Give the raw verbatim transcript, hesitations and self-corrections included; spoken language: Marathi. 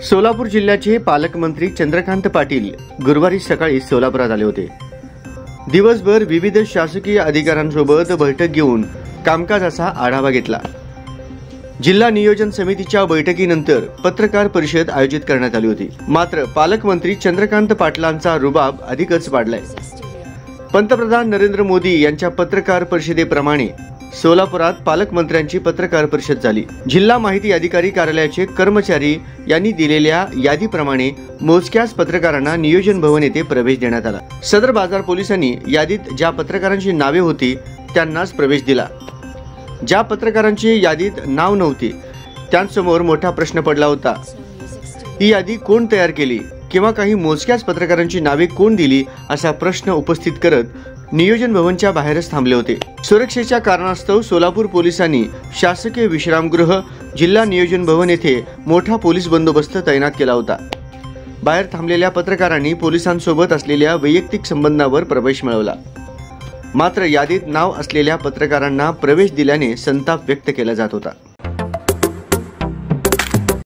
सोलापूर जिल्ह्याचे पालकमंत्री चंद्रकांत पाटील गुरुवारी सकाळी सोलापुरात आले होते। दिवसभर विविध शासकीय अधिकाऱ्यांसोबत बैठक घेऊन कामकाजाचा आढावा घेतला। जिल्हा नियोजन समितीच्या बैठकीनंतर पत्रकार परिषद आयोजित करण्यात आली होती। मात्र पालकमंत्री चंद्रकांत पाटलांचा रुबाब अधिकच वाढलाय। पंतप्रधान नरेंद्र मोदी यांच्या पत्रकार परिषदेप्रमाणे सोलापुरात पालकमंत्र्यांची पत्रकार परिषद झाली। जिल्हा माहिती अधिकारी कार्यालयाचे कर्मचारी यांनी दिलेल्या यादीप्रमाणे मोजक्याच पत्रकारांना नियोजन भवन येथे प्रवेश देण्यात आला। सदर बाजार पोलिसांनी यादीत ज्या पत्रकारांची नावे होती त्यांनाच प्रवेश दिला। ज्या पत्रकारांची यादीत नाव नव्हते त्यांसमोर मोठा प्रश्न पडला होता। ही यादी कोण तयार केली किंवा काही मोजक्याच पत्रकारांची नावे कोण दिली असा प्रश्न उपस्थित करत नियोजन भवनच्या बाहेरच थांबले होते। सुरक्षेच्या कारणास्तव सोलापूर पोलिसांनी शासकीय विश्रामगृह जिल्हा नियोजन भवन येथे मोठा पोलीस बंदोबस्त तैनात केला होता। बाहेर थांबलेल्या पत्रकारांनी पोलिसांसोबत असलेल्या वैयक्तिक संबंधावर प्रवेश मिळवला। मात्र यादीत नाव असलेल्या पत्रकारांना प्रवेश दिल्याने संताप व्यक्त केला जात होता।